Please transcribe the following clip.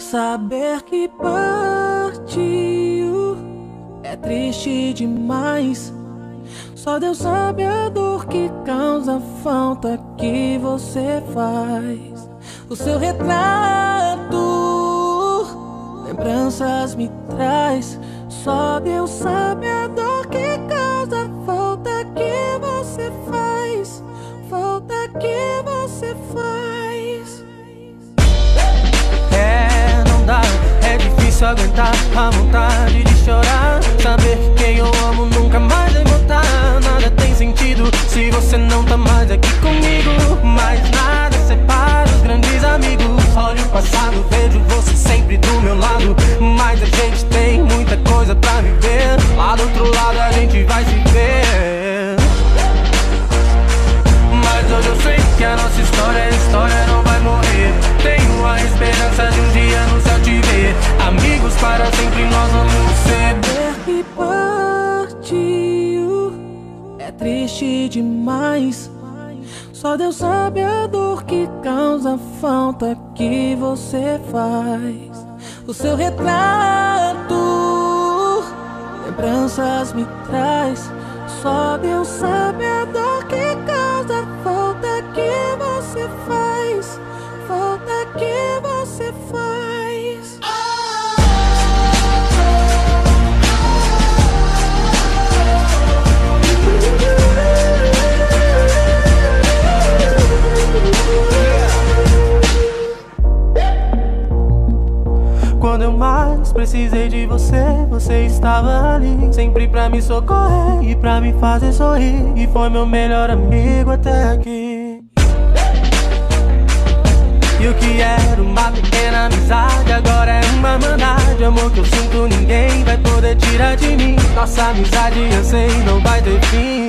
Saber que partiu é triste demais. Só Deus sabe a dor que causa a falta que você faz. O seu retrato, lembranças me traz. Só Deus sabe a dor que causa a falta que você faz. Falta que você faz. Não dá, é difícil aguentar a vontade de chorar. Saber que quem eu amo nunca mais vai voltar. Nada tem sentido se você não tá mais aqui comigo. Mas nada separa os grandes amigos. Olho o passado, vejo você sempre do meu lado. Mas a gente tem muita coisa pra viver. Lá do outro lado a gente vai se ver. Mas hoje eu sei que a nossa história não vai morrer. Tenho a esperança de um dia no céu te ver. Amigos para sempre nós vamos ser. Saber que partiu é triste demais. Só Deus sabe a dor que causa a falta que você faz. O seu retrato, lembranças me traz. Só Deus sabe a dor que causa a falta que você faz. Falta que você faz. Quando eu mais precisei de você, você estava ali, sempre pra me socorrer e pra me fazer sorrir. E foi meu melhor amigo até aqui. E o que era uma pequena amizade agora é uma mandade. Amor que eu sinto ninguém vai poder tirar de mim. Nossa amizade eu sei não vai ter fim.